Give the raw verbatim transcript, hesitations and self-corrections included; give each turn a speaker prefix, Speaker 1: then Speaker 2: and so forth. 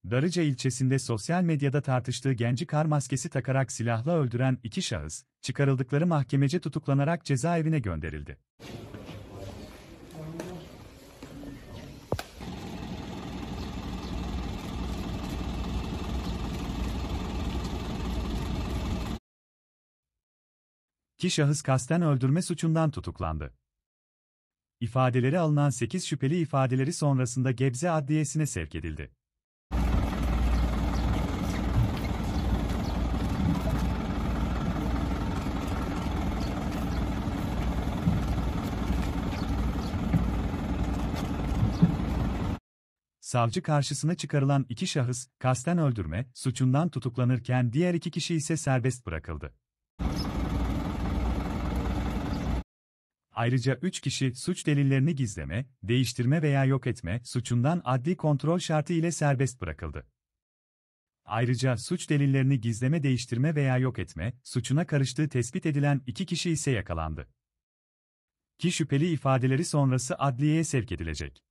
Speaker 1: Darıca ilçesinde sosyal medyada tartıştığı genci kar maskesi takarak silahla öldüren iki şahıs, çıkarıldıkları mahkemece tutuklanarak cezaevine gönderildi. İki şahıs kasten öldürme suçundan tutuklandı. İfadeleri alınan sekiz şüpheli ifadeleri sonrasında Gebze Adliyesi'ne sevk edildi. Savcı karşısına çıkarılan iki şahıs, kasten öldürme suçundan tutuklanırken diğer iki kişi ise serbest bırakıldı. Ayrıca üç kişi suç delillerini gizleme, değiştirme veya yok etme suçundan adli kontrol şartı ile serbest bırakıldı. Ayrıca suç delillerini gizleme, değiştirme veya yok etme suçuna karıştığı tespit edilen iki kişi ise yakalandı. İki şüpheli ifadeleri sonrası adliyeye sevk edilecek.